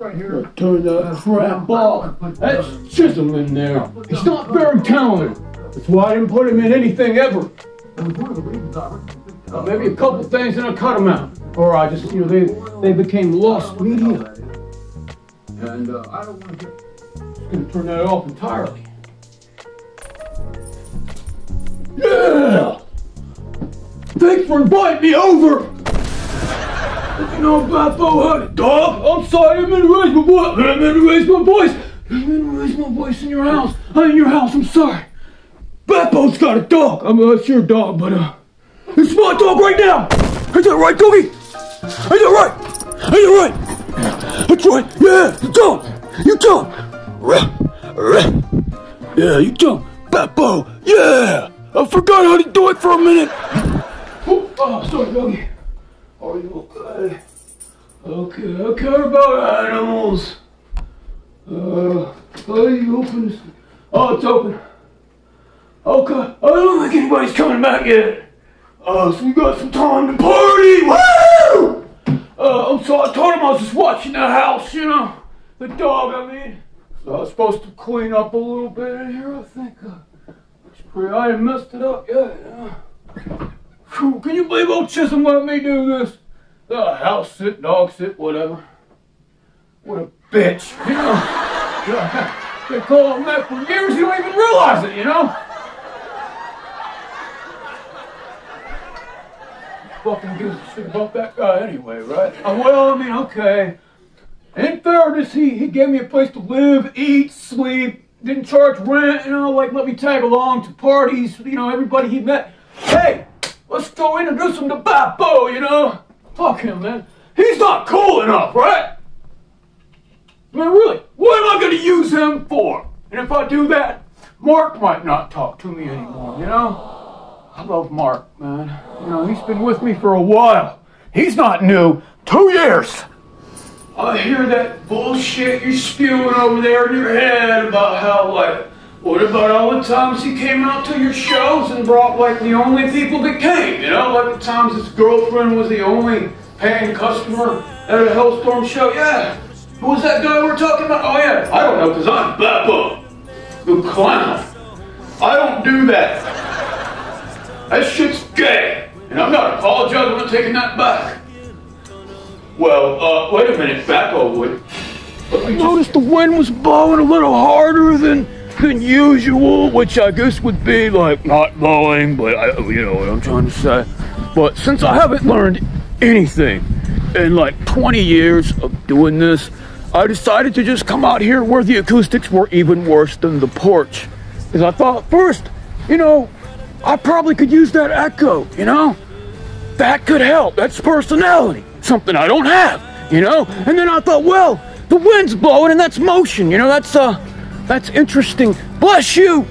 Right here. Turn that crap off. That's Chisholm in there. He's not very talented. That's why I didn't put him in anything ever. Maybe a couple things and I cut him out. Or I just, they became lost media. And I don't want to get... Just gonna turn that off entirely. Yeah! Thanks for inviting me over! You know, Bappo had a dog. I'm sorry, I didn't mean to raise my voice. I didn't mean to raise my voice. I didn't mean to raise my voice in your house. I'm in your house, I'm sorry. Bappo's got a dog. I'm not your dog, but it's my dog right now. Is that right, doggy? Is that right? Is that right? That's right. Yeah, you jump. You jump. Yeah, you jump. Bappo. Yeah. I forgot how to do it for a minute. Oh, sorry, doggy. Are you okay? Okay, I care about animals. Oh, you open this? Oh, it's open. Okay, I don't think anybody's coming back yet. So we got some time to party. Woo! I'm sorry, I told him I was just watching the house, the dog, I mean. So I was supposed to clean up a little bit in here, I think. I done messed it up, yeah. Whew, can you believe old Chisholm let me do this? House sit, dog sit, whatever. What a bitch, They call him that for years, you don't even realize it, Fucking gives a shit about that guy anyway, right? Well, I mean, okay. In fairness, he gave me a place to live, eat, sleep, didn't charge rent, let me tag along to parties, everybody he met. Hey, let's go introduce him to Bappo, Fuck him, man. He's not cool enough, right? I mean, really, what am I going to use him for? And if I do that, Mark might not talk to me anymore, I love Mark, man. He's been with me for a while. He's not new. 2 years. I hear that bullshit you're spewing over there in your head about how, what about all the times he came out to your shows and brought, the only people that came, the times his girlfriend was the only paying customer at a Hellstorm show? Yeah. Who was that guy we're talking about? Oh, yeah. I don't know, because I'm Bappo the Clown. I don't do that. That shit's gay. And I'm not apologizing for taking that back. Well, wait a minute, Bappo would. I noticed the wind was blowing a little harder than usual, which I guess would be not blowing, but you know what I'm trying to say. But since I haven't learned anything in 20 years of doing this, I decided to just come out here where the acoustics were even worse than the porch. Because I thought first, I probably could use that echo, That could help. That's personality. Something I don't have, And then I thought, well, the wind's blowing and that's motion, that's interesting. Bless you.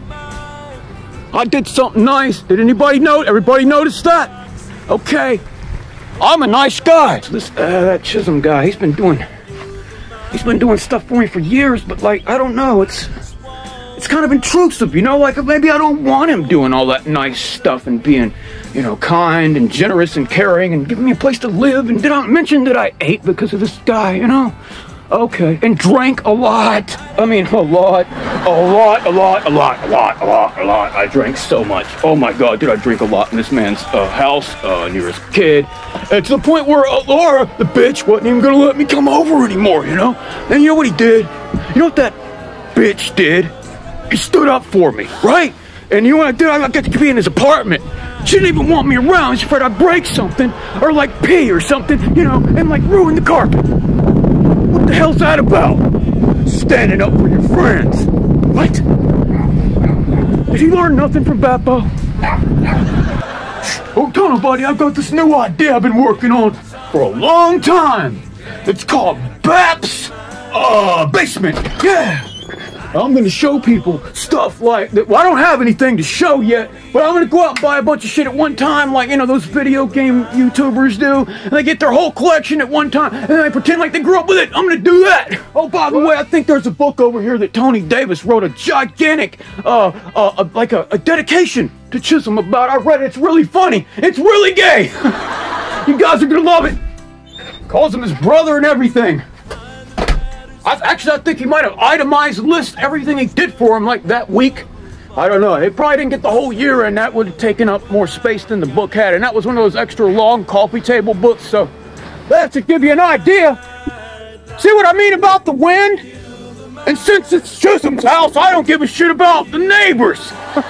I did something nice. Did anybody notice? Everybody notice that? Okay. I'm a nice guy. So this, that Chisholm guy, he's been doing stuff for me for years, but I don't know, it's kind of intrusive, maybe I don't want him doing all that nice stuff and being, kind and generous and caring and giving me a place to live. And did I mention that I ate because of this guy, Okay, and drank a lot. I mean, a lot. I drank so much. Oh my God, did I drink a lot in this man's house near his kid. And to the point where Laura, the bitch, wasn't even gonna let me come over anymore, And you know what he did? You know what that bitch did? He stood up for me, right? And you know what I did? I got to be in his apartment. She didn't even want me around. She's afraid I'd break something, or pee or something, and ruin the carpet. What the hell's that about? Standing up for your friends. What? Did you learn nothing from Bappo? Oh, tell nobody, I've got this new idea I've been working on for a long time. It's called Bap's Basement. Yeah. I'm going to show people stuff like that. Well, I don't have anything to show yet, but I'm going to go out and buy a bunch of shit at one time, those video game YouTubers do. And they get their whole collection at one time, and then they pretend like they grew up with it. I'm going to do that. Oh, by the way, I think there's a book over here that Tony Davis wrote a gigantic, a dedication to Chisholm about. I read it. It's really funny. It's really gay. You guys are going to love it. Calls him his brother and everything. Actually, I think he might have itemized list everything he did for him like that week. I don't know. He probably didn't get the whole year, and that would have taken up more space than the book had. And that was one of those extra long coffee table books. So that to give you an idea. See what I mean about the wind? And since it's Chisholm's house, I don't give a shit about the neighbors.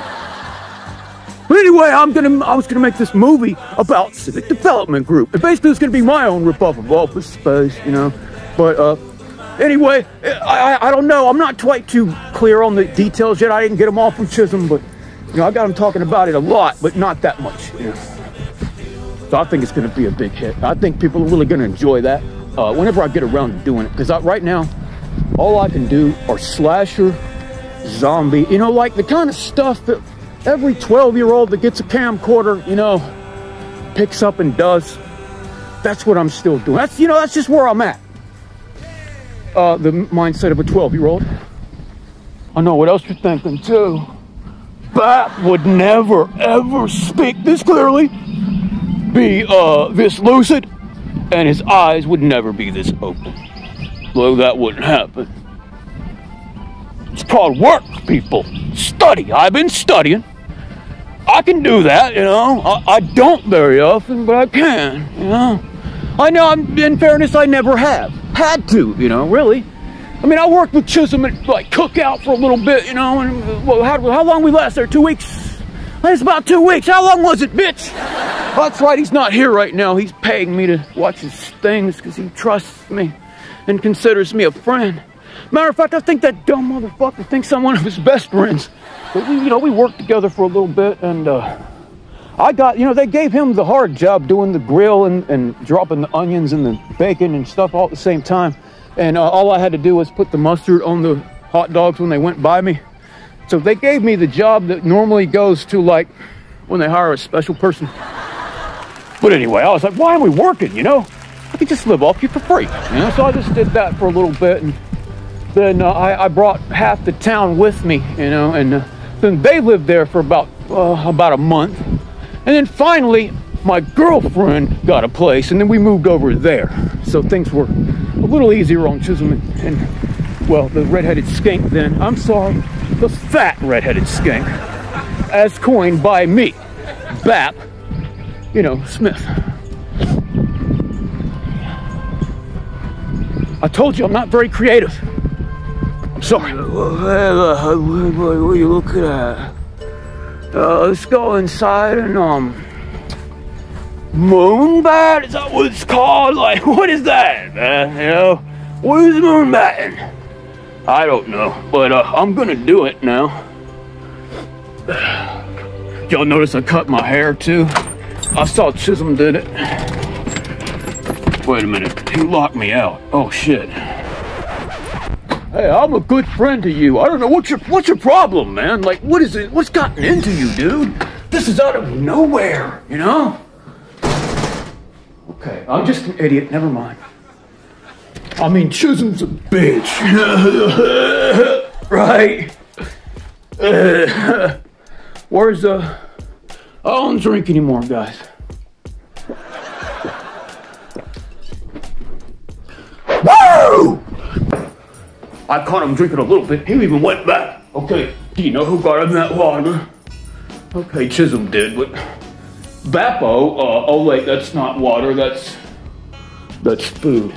But anyway, I was gonna make this movie about civic development group. And basically, it's gonna be my own rip-off of Office Space, you know. But anyway, I don't know. I'm not quite too clear on the details yet. I didn't get them all from Chisholm, but you know, I got him talking about it a lot, but not that much. You know? So I think it's gonna be a big hit. I think people are really gonna enjoy that whenever I get around to doing it. Because right now, all I can do are slasher, zombie, you know, like the kind of stuff that every 12-year-old that gets a camcorder, you know, picks up and does. That's what I'm still doing. That's, you know, that's just where I'm at. The mindset of a 12-year-old. I know what else you're thinking too. Bap would never, ever speak this clearly, be this lucid, and his eyes would never be this open. Well, that wouldn't happen. It's called work, people. Study. I've been studying. I can do that, you know. I don't very often, but I can, you know. I know, in fairness, I never have. Had to, you know, really. I mean, I worked with Chisholm at, like, Cookout for a little bit, you know, and well, how long we last there? 2 weeks? It's about 2 weeks. How long was it, bitch? That's right, he's not here right now. He's paying me to watch his things because he trusts me and considers me a friend. Matter of fact, I think that dumb motherfucker thinks I'm one of his best friends. But we, you know, we worked together for a little bit, and I got, you know, they gave him the hard job doing the grill and dropping the onions and the bacon and stuff all at the same time. And all I had to do was put the mustard on the hot dogs when they went by me. So they gave me the job that normally goes to, like, when they hire a special person. But anyway, I was like, why am we working, you know? I could just live off you for free, you know? So I just did that for a little bit, and then I brought half the town with me, you know, and then they lived there for about a month. And then finally, my girlfriend got a place, and then we moved over there. So things were a little easier on Chisholm and well, the redheaded skink then. I'm sorry, the fat redheaded skink, as coined by me, Bap, you know, Smith. I told you I'm not very creative. I'm sorry. What are you looking at? Let's go inside and moonbat? Is that what it's called? Like, what is that, man? You know, what is moonbatting? I don't know, but I'm gonna do it now. Y'all notice I cut my hair too? I saw Chisholm did it. Wait a minute, he locked me out. Oh shit. Hey, I'm a good friend to you. I don't know, what's your problem, man? Like, what is it? What's gotten into you, dude? This is out of nowhere, you know? Okay, I'm just an idiot, never mind. I mean, Chisholm's a bitch. Right? Where's I don't drink anymore, guys. Whoa! I caught him drinking a little bit. He even went back. Okay, do you know who got him that water? Okay, Chisholm did, but Bappo, oh wait, that's not water, that's food.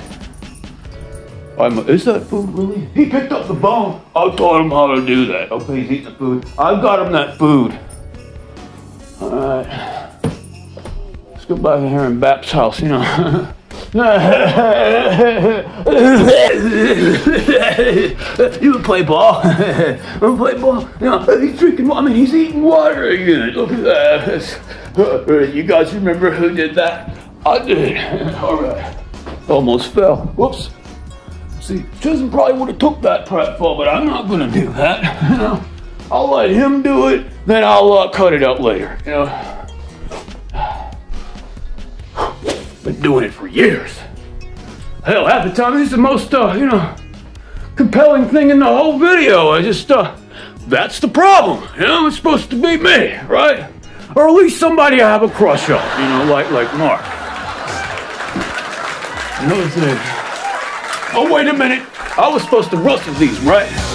Is that food, really? He picked up the bone. I taught him how to do that. Okay, he's eating the food. I got him that food. All right. Let's go back in here in Bap's house, you know. You can play ball. Wanna play ball? You know, he's drinking. I mean, he's eating water again. Look at that. You guys remember who did that? I did. All right. Almost fell. Whoops. See, Chisholm probably would have took that pratfall, but I'm not gonna do that. You know, I'll let him do it. Then I'll cut it out later. You know. Been doing it for years. Hell, half the time this is the most, you know, compelling thing in the whole video. I just, that's the problem. You know, it's supposed to be me, right? Or at least somebody I have a crush on, you know, like Mark. Another thing. Oh, wait a minute. I was supposed to rustle these, right?